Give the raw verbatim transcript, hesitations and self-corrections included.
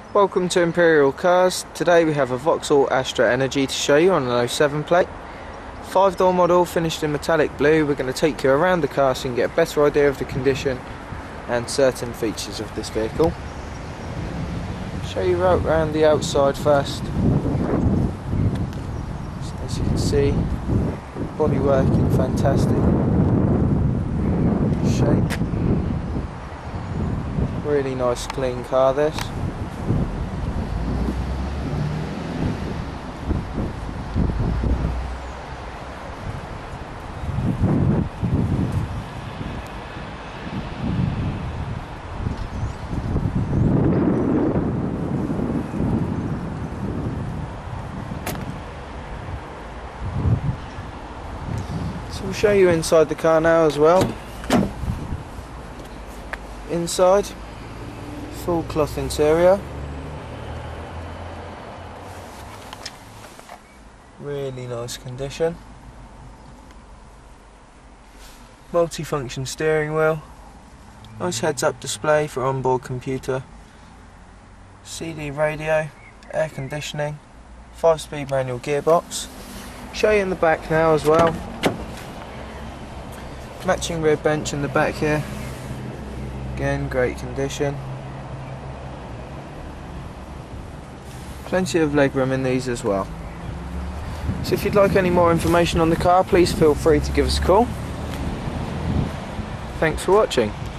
Welcome to Imperial Cars. Today we have a Vauxhall Astra Energy to show you on an oh seven plate. Five door model, finished in metallic blue. We're going to take you around the car so you can get a better idea of the condition and certain features of this vehicle. Show you right around the outside first. So as you can see, bodywork in fantastic shape. Really nice clean car this. So we'll show you inside the car now as well. Inside, full cloth interior. Really nice condition. Multi-function steering wheel. Nice heads-up display for onboard computer. C D radio, air conditioning, five-speed manual gearbox. Show you in the back now as well. Matching rear bench in the back here. Again, great condition. Plenty of legroom in these as well. So if you'd like any more information on the car, please feel free to give us a call. Thanks for watching.